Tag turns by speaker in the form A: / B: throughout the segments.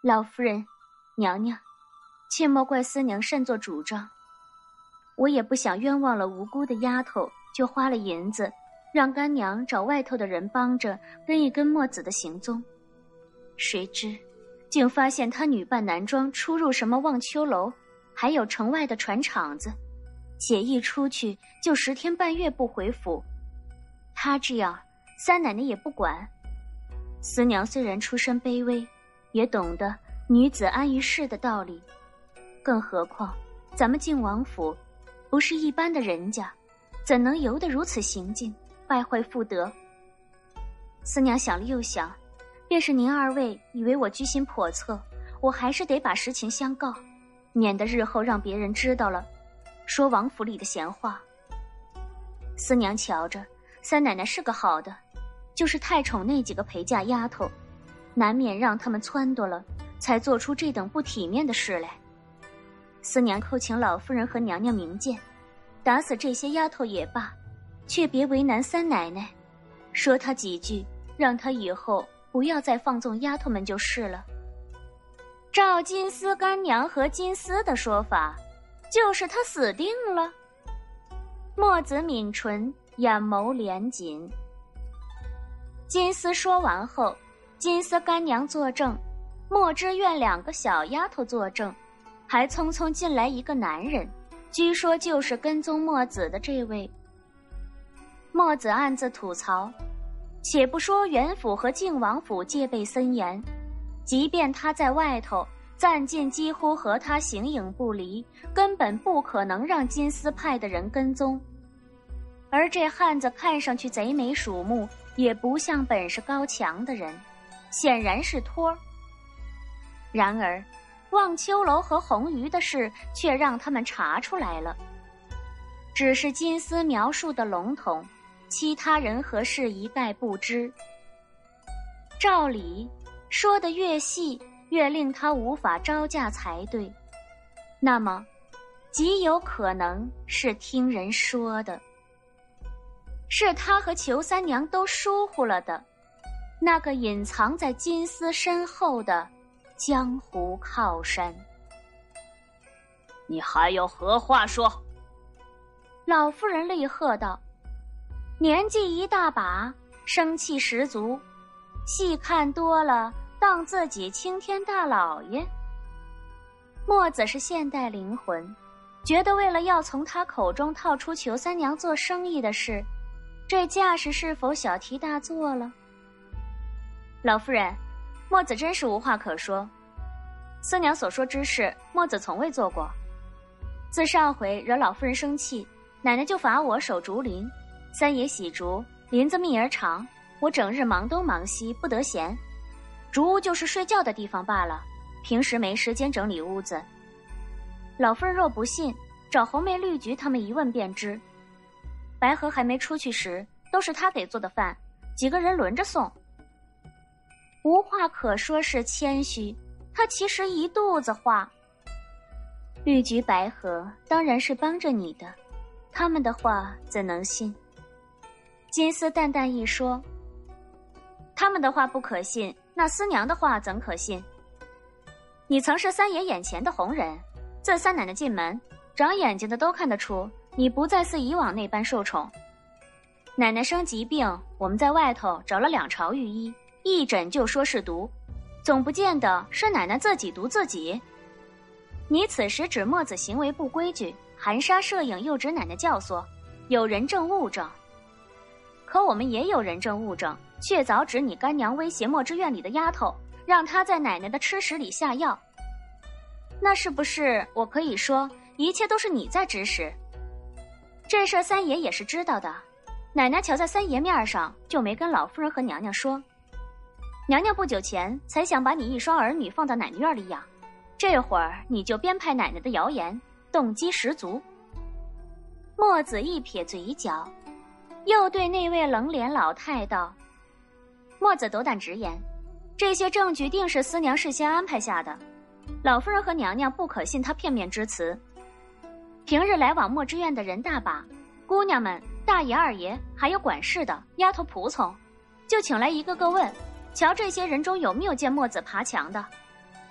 A: 老夫人，娘娘，切莫怪司娘擅作主张。我也不想冤枉了无辜的丫头，就花了银子，让干娘找外头的人帮着跟一跟墨子的行踪。谁知，竟发现他女扮男装出入什么望秋楼，还有城外的船厂子，且一出去就10天半月不回府。他这样，三奶奶也不管。司娘虽然出身卑微，也懂得女子安于世的道理，更何况咱们靖王府不是一般的人家，怎能由得如此行径，败坏妇德？司娘想了又想，便是您二位以为我居心叵测，我还是得把实情相告，免得日后让别人知道了，说王府里的闲话。司娘瞧着三奶奶是个好的，就是太宠那几个陪嫁丫头，难免让他们撺掇了，才做出这等不体面的事来。司娘叩请老夫人和娘娘明鉴，打死这些丫头也罢，却别为难三奶奶，说她几句，让她以后不要再放纵丫头们就是了。照金丝干娘和金丝的说法，就是她死定了。墨子抿唇，眼眸连紧。金丝说完后，金丝干娘作证，墨之院2个小丫头作证，还匆匆进来一个男人，据说就是跟踪墨子的这位。墨子暗自吐槽，且不说元府和靖王府戒备森严，即便他在外头，暂进几乎和他形影不离，根本不可能让金丝派的人跟踪。而这汉子看上去贼眉鼠目，也不像本事高强的人，显然是托儿。然而望秋楼和红鱼的事却让他们查出来了，只是金丝描述的笼统，其他人和事一概不知。照理说得越细，越令他无法招架才对，那么极有可能是听人说的，是他和裘三娘都疏忽了的，那个隐藏在金丝身后的江湖靠山。
B: 你还有何话说？
A: 老夫人厉喝道，年纪一大把，生气十足，细看多了，当自己青天大老爷。墨子是现代灵魂，觉得为了要从他口中套出裘三娘做生意的事，这架势是否小题大做了？老夫人，墨子真是无话可说。司娘所说之事，墨子从未做过。自上回惹老夫人生气，奶奶就罚我守竹林，三爷喜竹，林子密而长，我整日忙东忙西，不得闲。竹屋就是睡觉的地方罢了，平时没时间整理屋子。老夫人若不信，找红梅、绿菊他们一问便知。白河还没出去时，都是他给做的饭，几个人轮着送。无话可说是谦虚，他其实一肚子话。绿菊、白河当然是帮着你的，他们的话怎能信？金丝淡淡一说，他们的话不可信，那司娘的话怎可信？你曾是三爷眼前的红人，自三奶奶进门，长眼睛的都看得出你不再似以往那般受宠。奶奶生疾病，我们在外头找了2朝御医，一诊就说是毒，总不见得是奶奶自己毒自己。你此时指墨子行为不规矩，含沙射影，又指奶奶教唆，有人证物证。可我们也有人证物证，却早指你干娘威胁墨之院里的丫头，让她在奶奶的吃食里下药。那是不是我可以说一切都是你在指使？这事三爷也是知道的，奶奶瞧在三爷面上，就没跟老夫人和娘娘说。娘娘不久前才想把你一双儿女放到奶奶院里养，这会儿你就编排奶奶的谣言，动机十足。墨子一撇嘴角，又对那位冷脸老太道：墨子斗胆直言，这些证据定是司娘事先安排下的，老夫人和娘娘不可信他片面之词。平日来往墨之院的人大把，姑娘们、大爷、二爷，还有管事的、丫头、仆从，就请来一个个问，瞧这些人中有没有见墨子爬墙的。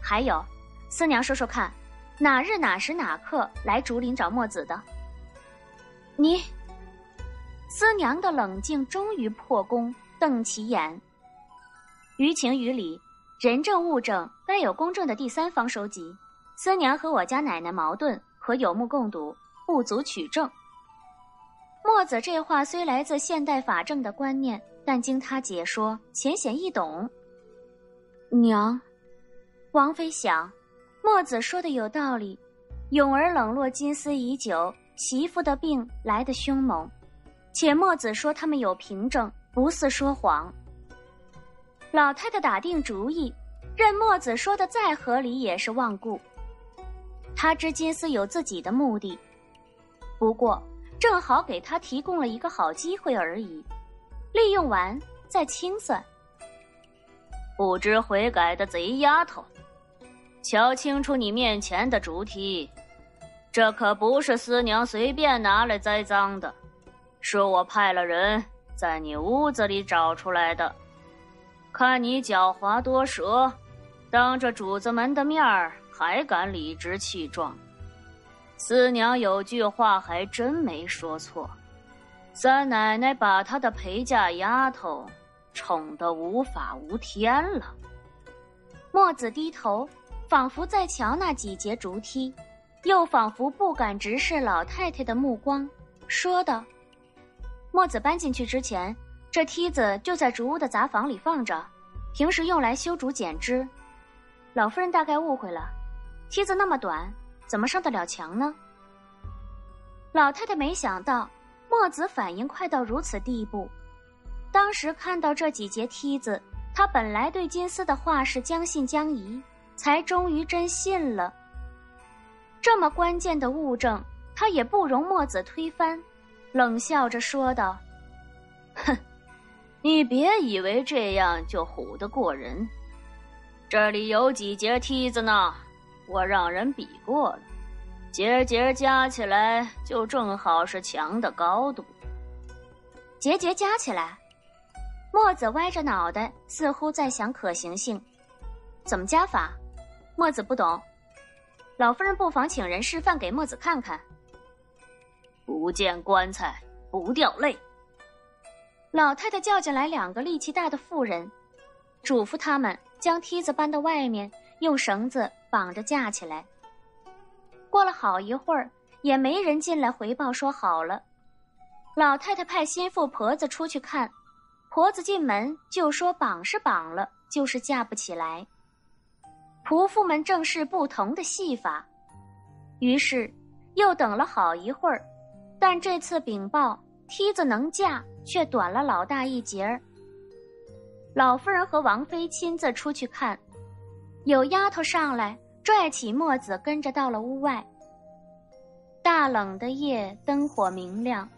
A: 还有，司娘说说看，哪日哪时哪刻来竹林找墨子的？你……司娘的冷静终于破功，瞪起眼。于情于理，人证物证该有公正的第三方收集。司娘和我家奶奶矛盾，和有目共睹，不足取证。墨子这话虽来自现代法政的观念，但经他解说，浅显易懂。娘，王妃想，墨子说的有道理。永儿冷落金丝已久，媳妇的病来得凶猛，且墨子说他们有凭证，不似说谎。老太太打定主意，任墨子说的再合理也是罔顾。他知金丝有自己的目的，不过正好给他提供了一个好机会而已，利用完再清算。
B: 不知悔改的贼丫头，瞧清楚你面前的竹梯，这可不是司娘随便拿来栽赃的，是我派了人在你屋子里找出来的。看你狡猾多舌，当着主子们的面儿还敢理直气壮。司娘有句话还真没说错，三奶奶把她的陪嫁丫头宠得无法无天了。
A: 墨子低头，仿佛在瞧那几节竹梯，又仿佛不敢直视老太太的目光，说道：墨子搬进去之前，这梯子就在竹屋的杂房里放着，平时用来修竹剪枝。老夫人大概误会了，梯子那么短，怎么上得了墙呢？老太太没想到墨子反应快到如此地步。当时看到这几节梯子，她本来对金丝的话是将信将疑，才终于真信了。这么关键的物证，她也不容墨子推翻，冷笑着说道：
B: 哼，你别以为这样就唬得过人。这里有几节梯子呢，我让人比过了，节节加起来就正好是墙的高度。
A: 节节加起来？墨子歪着脑袋，似乎在想可行性。怎么加法？墨子不懂。老夫人不妨请人示范给墨子看看。
B: 不见棺材不掉泪。
A: 老太太叫进来2个力气大的妇人，嘱咐他们将梯子搬到外面，用绳子绑着架起来。过了好一会儿，也没人进来回报说好了。老太太派心腹婆子出去看，婆子进门就说绑是绑了，就是架不起来。仆妇们正是不同的戏法，于是又等了好一会儿，但这次禀报梯子能架，却短了老大一截儿。老夫人和王妃亲自出去看，有丫头上来拽起墨子，跟着到了屋外。大冷的夜，灯火明亮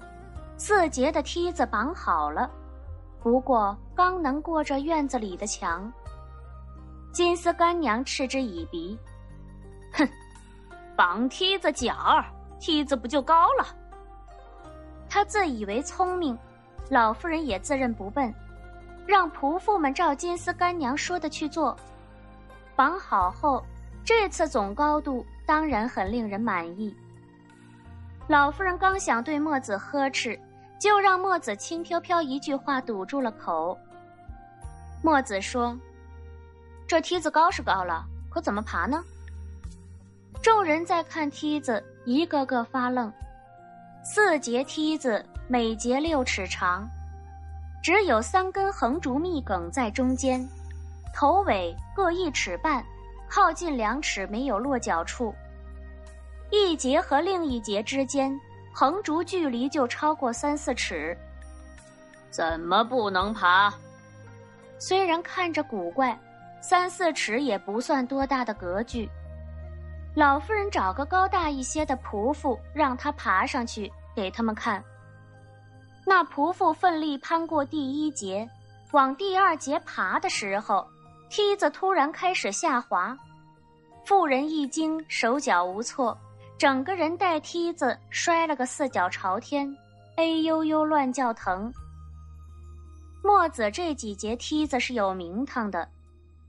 A: ，4节的梯子绑好了，不过刚能过这院子里的墙。金丝干娘嗤之以鼻：
B: 哼，绑梯子角儿，梯子不就高了？
A: 她自以为聪明，老夫人也自认不笨，让仆妇们照金丝干娘说的去做。绑好后，这次总高度当然很令人满意。老夫人刚想对墨子呵斥，就让墨子轻飘飘一句话堵住了口。墨子说：这梯子高是高了，可怎么爬呢？众人在看梯子，一个个发愣。4节梯子，每节6尺长，只有3根横竹密梗在中间，头尾各1尺半，靠近2尺没有落脚处。一节和另一节之间，横竹距离就超过3、4尺。
B: 怎么不能爬？
A: 虽然看着古怪，3、4尺也不算多大的格局。老夫人找个高大一些的仆妇，让他爬上去给他们看。那仆妇奋力攀过第1节，往第2节爬的时候，梯子突然开始下滑。妇人一惊，手脚无措，整个人带梯子摔了个4脚朝天，哎呦呦乱叫疼。墨子这几节梯子是有名堂的，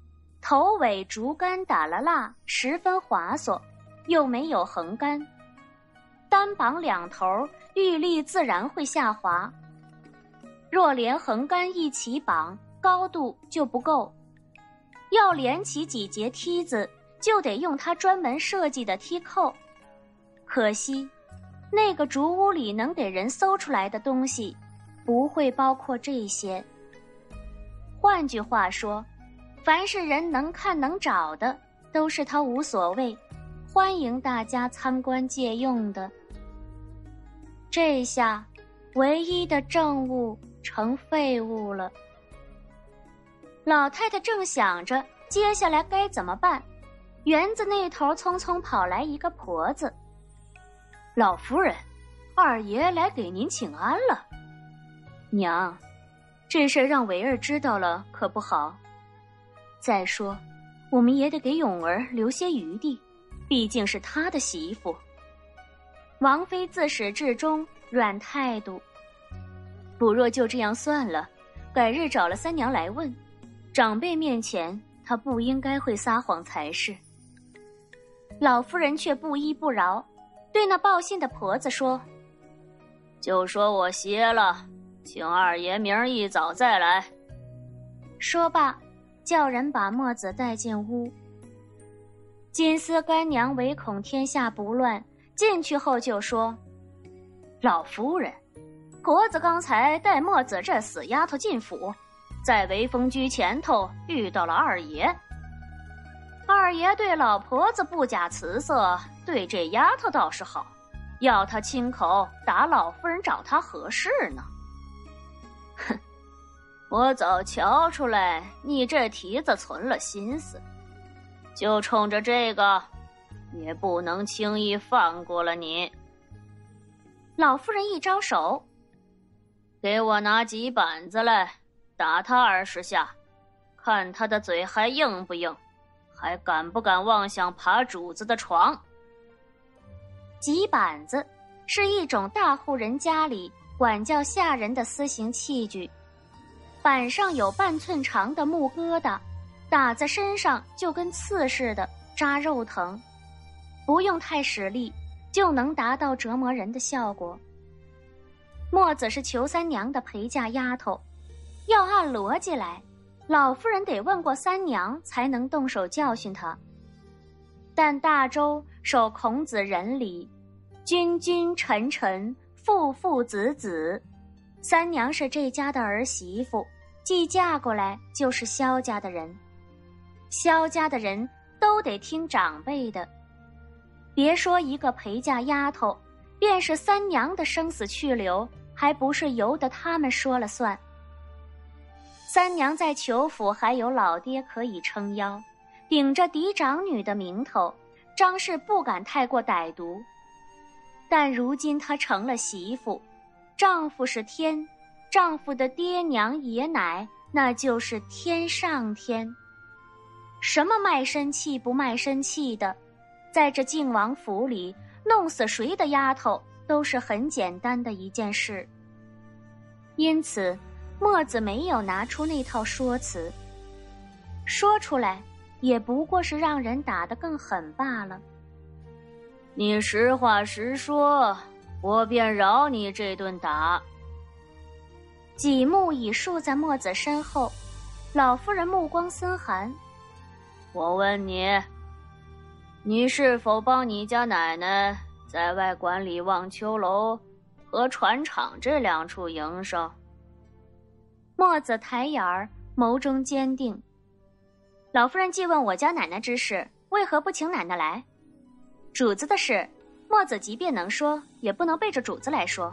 A: 头尾竹竿打了蜡，十分滑索，又没有横杆，单绑两头，玉立自然会下滑。若连横杆一起绑，高度就不够，要连起几节梯子，就得用它专门设计的梯扣。可惜那个竹屋里能给人搜出来的东西不会包括这些。换句话说，凡是人能看能找的，都是他无所谓，欢迎大家参观借用的。这下唯一的证物成废物了。老太太正想着接下来该怎么办，园子那头匆匆跑来一个婆子。
B: 老夫人，二爷来给您请安了。
A: 娘，这事让维儿知道了可不好。再说我们也得给永儿留些余地，毕竟是她的媳妇。王妃自始至终软态度。不若就这样算了，改日找了三娘来问，长辈面前她不应该会撒谎才是。老夫人却不依不饶，对那报信的婆子说：
B: 就说我歇了，请二爷明儿一早再来。
A: 说罢，叫人把墨子带进屋。金丝干娘唯恐天下不乱，进去后就说：
B: 老夫人，婆子刚才带墨子这死丫头进府，在维风居前头遇到了二爷。二爷对老婆子不假辞色，对这丫头倒是好，要他亲口打老夫人找他何事呢？哼，我早瞧出来你这蹄子存了心思，就冲着这个，也不能轻易放过了你。
A: 老夫人一招手：
B: 给我拿几板子来，打他20下，看他的嘴还硬不硬，还敢不敢妄想爬主子的床。
A: 几板子是一种大户人家里管教下人的私刑器具，板上有半寸长的木疙瘩，打在身上就跟刺似的，扎肉疼，不用太使力就能达到折磨人的效果。墨子是裘三娘的陪嫁丫头，要按逻辑来，老夫人得问过三娘才能动手教训她。但大周守孔子仁礼，君君臣臣，父父子子，三娘是这家的儿媳妇，既嫁过来就是萧家的人，萧家的人都得听长辈的。别说一个陪嫁丫头，便是三娘的生死去留，还不是由得他们说了算。三娘在裘府还有老爹可以撑腰，顶着嫡长女的名头，张氏不敢太过歹毒。但如今她成了媳妇，丈夫是天，丈夫的爹娘爷奶那就是天上天。什么卖身契不卖身契的，在这靖王府里弄死谁的丫头都是很简单的一件事。因此墨子没有拿出那套说辞，说出来也不过是让人打得更狠罢了。
B: 你实话实说，我便饶你这顿打。
A: 几目已竖在墨子身后，老夫人目光森寒。
B: 我问你，你是否帮你家奶奶在外管理望秋楼和船厂这2处营生？
A: 墨子抬眼儿，眸中坚定。老夫人既问我家奶奶之事，为何不请奶奶来？主子的事，墨子即便能说，也不能背着主子来说。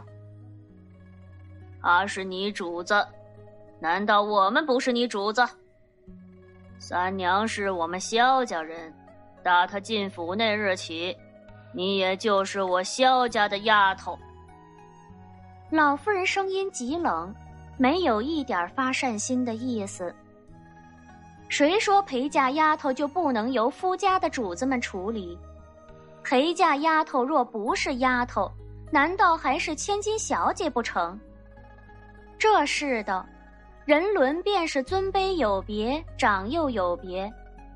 B: 他是你主子，难道我们不是你主子？三娘是我们萧家人，打她进府那日起，你也就是我萧家的丫头。
A: 老夫人声音极冷，没有一点发善心的意思。谁说陪嫁丫头就不能由夫家的主子们处理？陪嫁丫头若不是丫头，难道还是千金小姐不成？这世道，人伦便是尊卑有别，长幼有别，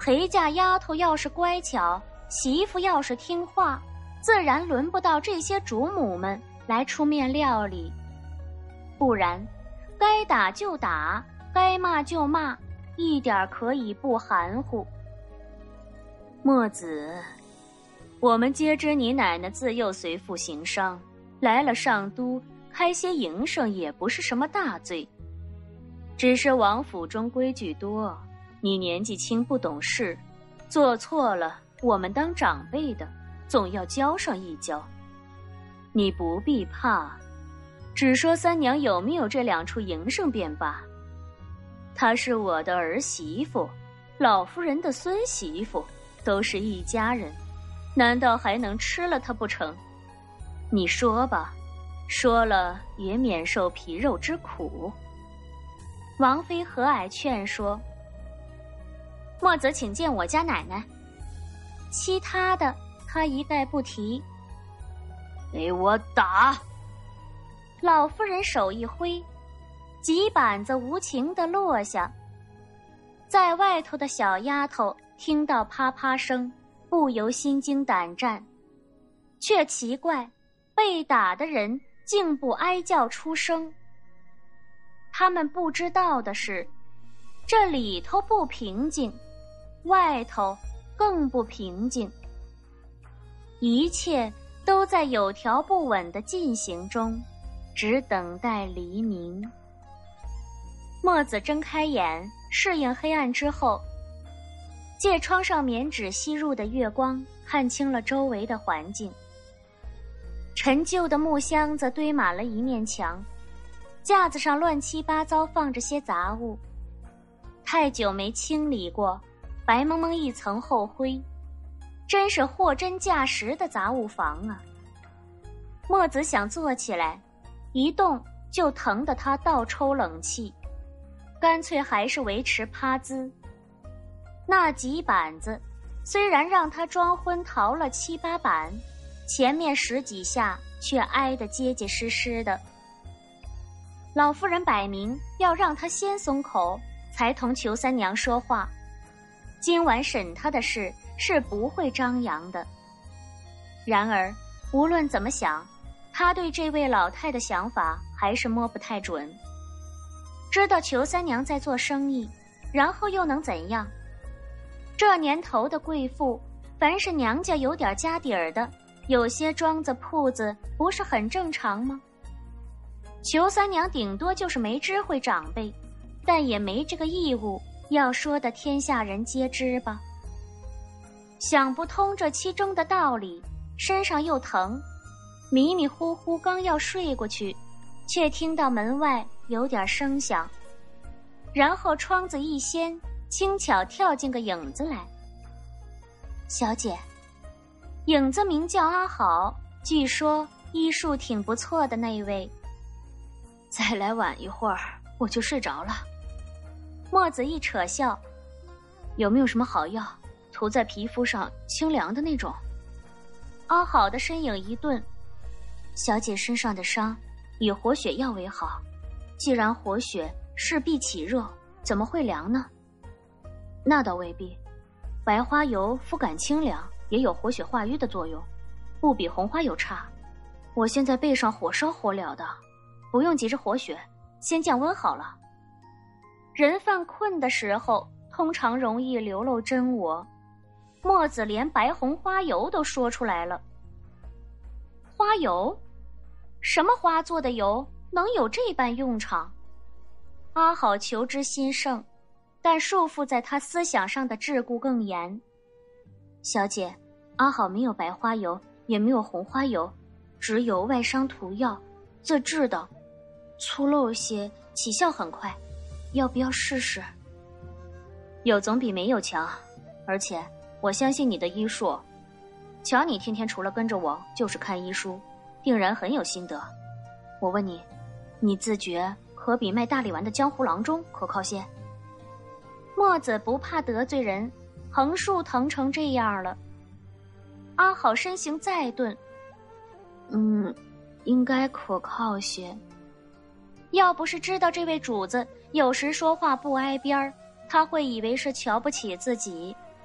A: 陪嫁丫头要是乖巧，媳妇要是听话，自然轮不到这些主母们来出面料理。不然，该打就打，该骂就骂，一点可以不含糊。
B: 墨子，我们皆知你奶奶自幼随父行商，来了上都，开些营生也不是什么大罪。只是王府中规矩多，你年纪轻不懂事，做错了，我们当长辈的总要教上一教。你不必怕，只说三娘有没有这2处营生便罢。她是我的儿媳妇，老夫人的孙媳妇，都是一家人，难道还能吃了她不成？你说吧，说了也免受皮肉之苦。
A: 王妃和蔼劝说：墨子请见我家奶奶。其他的他一概不提。
B: 给我打！
A: 老夫人手一挥，几板子无情地落下。在外头的小丫头听到啪啪声，不由心惊胆战，却奇怪，被打的人竟不哀叫出声。他们不知道的是，这里头不平静，外头更不平静，一切都在有条不紊的进行中，只等待黎明。墨子睁开眼，适应黑暗之后，借窗上棉纸吸入的月光，看清了周围的环境。陈旧的木箱子堆满了一面墙，架子上乱七八糟放着些杂物，太久没清理过，白蒙蒙一层厚灰，真是货真价实的杂物房啊。墨子想坐起来，一动就疼得他倒抽冷气，干脆还是维持趴姿。那几板子虽然让他装昏逃了7、8板，前面10几下却挨得结结实实的。老夫人摆明要让他先松口，才同裘三娘说话。今晚审他的事是不会张扬的。然而无论怎么想，他对这位老太的想法还是摸不太准。知道裘三娘在做生意，然后又能怎样？这年头的贵妇，凡是娘家有点家底儿的，有些庄子铺子，不是很正常吗？裘三娘顶多就是没知会长辈，但也没这个义务要说的天下人皆知吧。想不通这其中的道理，身上又疼，迷迷糊糊刚要睡过去，却听到门外有点声响，然后窗子一掀，轻巧跳进个影子来。小姐，影子名叫阿好，据说医术挺不错的那位。
B: 再来晚一会儿，我就睡着了。
A: 墨子一扯笑，
B: 有没有什么好药，涂在皮肤上清凉的那种？
A: 阿好的身影一顿，
B: 小姐身上的伤，以活血药为好。既然活血，势必起热，怎么会凉呢？那倒未必，白花油肤感清凉，也有活血化瘀的作用，不比红花油差。我现在背上火烧火燎的，不用急着活血，先降温好了。
A: 人犯困的时候，通常容易流露真我。墨子连白红花油都说出来了。花油？什么花做的油能有这般用场？阿好求知心盛，但束缚在他思想上的桎梏更严。
B: 小姐，阿好没有白花油，也没有红花油，只有外伤涂药，自制的，粗陋些，起效很快，要不要试试？有总比没有强，而且我相信你的医术。瞧你天天除了跟着我就是看医书，定然很有心得。我问你，你自觉可比卖大力丸的江湖郎中可靠些？
A: 墨子不怕得罪人，横竖疼成这样了。阿好身形再顿，
B: 应该可靠些。
A: 要不是知道这位主子有时说话不挨边儿，他会以为是瞧不起自己，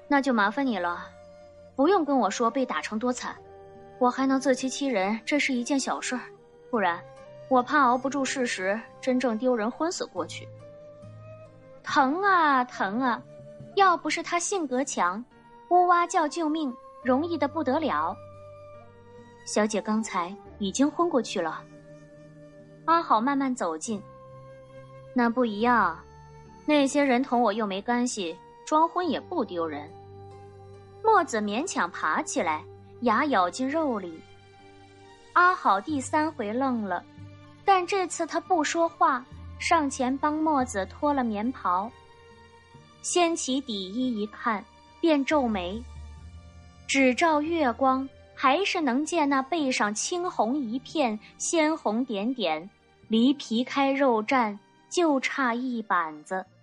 A: 那就麻烦你了，不用跟我说被打成多惨，我还能自欺欺人，这是一件小事儿，不然我怕熬不住事实，真正丢人昏死过去。疼啊疼啊，要不是他性格强，呜哇叫救命容易的不得了。小姐刚才已经昏过去了。阿好慢慢走近。那不一样，那些人同我又没干系，装昏也不丢人。墨子勉强爬起来，牙咬进肉里。阿好第3回愣了，但这次他不说话，上前帮墨子脱了棉袍，掀起底衣一看，便皱眉，只照月光，还是能见那背上青红一片，鲜红点点，离皮开肉绽就差一板子。